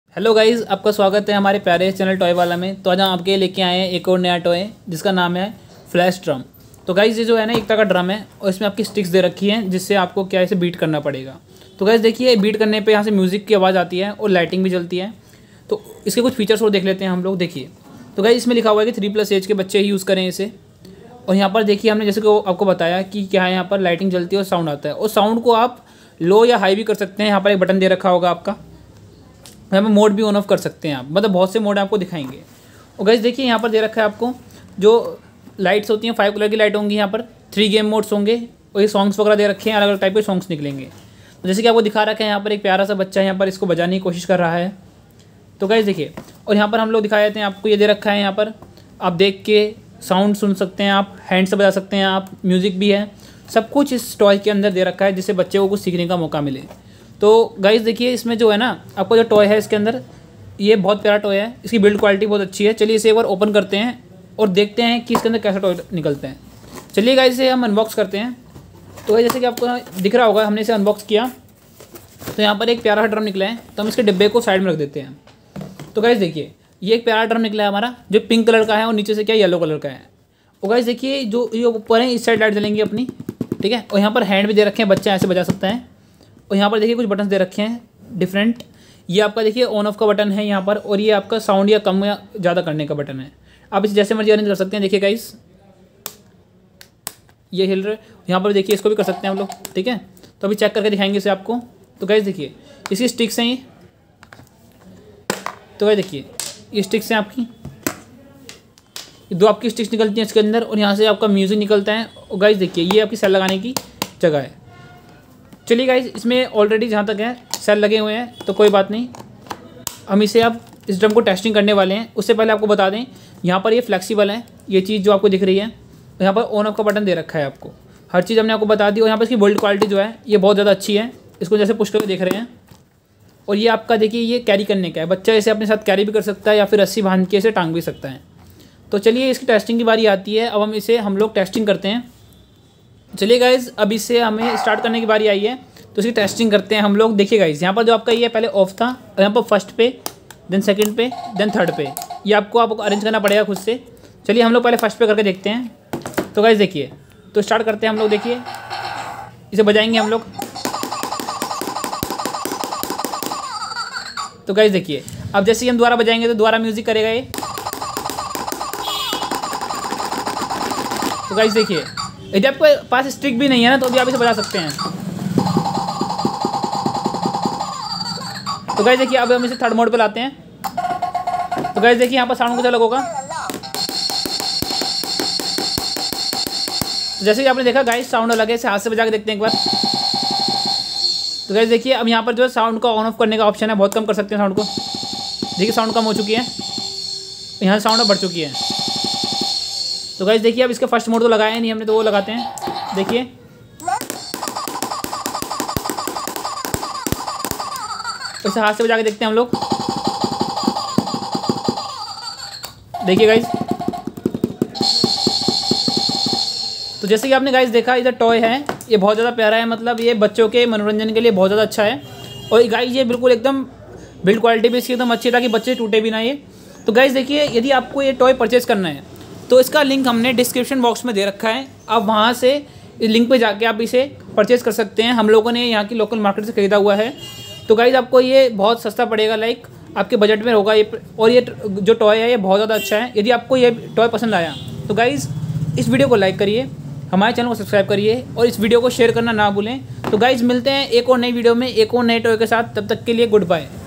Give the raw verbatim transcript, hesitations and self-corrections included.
Hello guys, आपका स्वागत है हमारे प्यारे चैनल टॉय वाला में। तो आज हम आपके लेके आए हैं एक और नया टॉय जिसका नाम है फ्लैश ड्रम। तो गाइज़ ये जो है ना एक तरह का ड्रम है और इसमें आपकी स्टिक्स दे रखी हैं जिससे आपको क्या इसे बीट करना पड़ेगा। तो गाइज़ देखिए, बीट करने पे यहाँ से म्यूज़िक की आवाज़ आती है और लाइटिंग भी जलती है। तो इसके कुछ फीचर्स और देख लेते हैं हम लोग। देखिए, तो गाइज़ इसमें लिखा हुआ है कि थ्री प्लस एज के बच्चे ही यूज़ करें इसे। और यहाँ पर देखिए, हमने जैसे कि आपको बताया कि क्या है, यहाँ पर लाइटिंग जलती है और साउंड आता है। और साउंड को आप लो या हाई भी कर सकते हैं। यहाँ पर एक बटन दे रखा होगा आपका, यहाँ पर मोड भी ऑन ऑफ कर सकते हैं आप, मतलब बहुत से मोड आपको दिखाएंगे। और गाइस देखिए, यहाँ पर दे रखा है आपको जो लाइट्स होती हैं, फाइव कलर की लाइट होंगी। यहाँ पर थ्री गेम मोड्स होंगे और ये सॉन्ग्स वगैरह दे रखे हैं, अलग अलग टाइप के सॉन्ग्स निकलेंगे। तो जैसे कि आपको दिखा रखा है, यहाँ पर एक प्यारा सा बच्चा यहाँ पर इसको बजाने की कोशिश कर रहा है। तो गाइस देखिए, और यहाँ पर हम लोग दिखा देते हैं आपको, ये दे रखा है यहाँ पर आप देख के साउंड सुन सकते हैं, आप हैंड से बजा सकते हैं, आप म्यूज़िक भी है, सब कुछ इस टॉय के अंदर दे रखा है जिससे बच्चे को कुछ सीखने का मौका मिले। तो गाइस देखिए, इसमें जो है ना आपको जो टॉय है इसके अंदर, ये बहुत प्यारा टॉय है, इसकी बिल्ड क्वालिटी बहुत अच्छी है। चलिए इसे एक बार ओपन करते हैं और देखते हैं कि इसके अंदर कैसा टॉय निकलते हैं। चलिए गाइस इसे हम अनबॉक्स करते हैं। तो जैसे कि आपको दिख रहा होगा, हमने इसे अनबॉक्स किया तो यहाँ पर एक प्यारा ड्रम निकला है। तो हम इसके डिब्बे को साइड में रख देते हैं। तो गाइस देखिए, ये एक प्यारा ड्रम निकला है हमारा, जो पिंक कलर का है और नीचे से क्या येलो कलर का है। और गाइस देखिए, जो ये ऊपर है इस साइड लाइट जलेंगी अपनी, ठीक है। और यहाँ पर हैंड भी दे रखे हैं, बच्चा ऐसे बजा सकता है। और यहाँ पर देखिए कुछ बटन दे रखे हैं डिफरेंट। ये आपका देखिए ऑन ऑफ का बटन है यहाँ पर, और ये आपका साउंड या कम या ज़्यादा करने का बटन है। आप इसे जैसे मर्जी अरेंज कर सकते हैं। देखिए गाइस, ये हिल रहा है। यहाँ पर देखिए, इसको भी कर सकते हैं हम लोग, ठीक है। तो अभी चेक करके दिखाएंगे इसे आपको। तो गाइस देखिए, इसकी स्टिक्स हैं ये। तो गाइस देखिए, ये स्टिक्स हैं आपकी, दो आपकी स्टिक्स निकलती हैं इसके अंदर, और यहाँ से आपका म्यूज़िक निकलता है। और गाइस देखिए, ये आपकी सेल लगाने की जगह है। चलिए गाइस, इसमें ऑलरेडी जहाँ तक है सेल लगे हुए हैं, तो कोई बात नहीं। हम इसे अब इस ड्रम को टेस्टिंग करने वाले हैं। उससे पहले आपको बता दें, यहाँ पर ये फ्लेक्सिबल है, ये चीज़ जो आपको दिख रही है। यहाँ पर ऑन ऑफ का बटन दे रखा है आपको, हर चीज़ हमने आपको बता दी। और यहाँ पर इसकी बिल्ड क्वालिटी जो है ये बहुत ज़्यादा अच्छी है। इसको जैसे पुश करके देख रहे हैं। और ये आपका देखिए, ये कैरी करने का है, बच्चा इसे अपने साथ कैरी भी कर सकता है या फिर रस्सी बांध के इसे टांग भी सकता है। तो चलिए, इसकी टेस्टिंग की बारी आती है। अब हम इसे हम लोग टेस्टिंग करते हैं। चलिए गाइज, अब इससे हमें स्टार्ट करने की बारी आई है, तो इसकी टेस्टिंग करते हैं हम लोग। देखिए गाइज, यहाँ पर जो आपका ये पहले ऑफ था, और यहाँ पर फर्स्ट पे, देन सेकंड पे, देन थर्ड पे, ये आपको आपको अरेंज करना पड़ेगा खुद से। चलिए हम लोग पहले फर्स्ट पे करके देखते हैं। तो गाइज देखिए, तो स्टार्ट करते हैं हम लोग। देखिए, इसे बजाएंगे हम लोग। तो गाइज देखिए, अब जैसे ही हम दोबारा बजाएंगे तो दोबारा म्यूजिक करेगा ये। तो गाइज देखिए, यदि आपके पास स्टिक भी नहीं है ना, तो भी आप इसे बजा सकते हैं। तो गाइस देखिए, अब हम इसे थर्ड मोड पे लाते हैं। तो गाइस देखिए, यहाँ पर साउंड कुछ अलग होगा। जैसे कि आपने देखा गाइस, साउंड अलग है। इसे हाथ से बजा के देखते हैं एक बार। तो गाइस देखिए, अब यहाँ पर जो है साउंड का ऑन ऑफ करने का ऑप्शन है, बहुत कम कर सकते हैं साउंड को। देखिए, साउंड कम हो चुकी है, यहाँ से साउंड बढ़ चुकी है। तो गाइस देखिए, अब इसका फर्स्ट मोड तो लगाया नहीं हमने, तो वो लगाते हैं। देखिए, इसे हाथ से बजा के देखते हैं हम लोग। देखिए गाइस, तो जैसे कि आपने गाइस देखा, इधर टॉय है, ये बहुत ज़्यादा प्यारा है, मतलब ये बच्चों के मनोरंजन के लिए बहुत ज़्यादा अच्छा है। और गाइस ये बिल्कुल एकदम बिल्ड क्वालिटी भी इसकी एकदम अच्छी है, ताकि बच्चे टूटे भी ना ये। तो गाइस देखिए, यदि आपको ये टॉय परचेज़ करना है तो इसका लिंक हमने डिस्क्रिप्शन बॉक्स में दे रखा है। आप वहाँ से इस लिंक पे जाके आप इसे परचेज़ कर सकते हैं। हम लोगों ने यहाँ की लोकल मार्केट से ख़रीदा हुआ है। तो गाइज़ आपको ये बहुत सस्ता पड़ेगा, लाइक आपके बजट में होगा ये। और ये जो टॉय है ये बहुत ज़्यादा अच्छा है। यदि आपको ये टॉय पसंद आया तो गाइज़ इस वीडियो को लाइक करिए, हमारे चैनल को सब्सक्राइब करिए और इस वीडियो को शेयर करना ना भूलें। तो गाइज़ मिलते हैं एक और नई वीडियो में एक और नए टॉय के साथ। तब तक के लिए गुड बाय।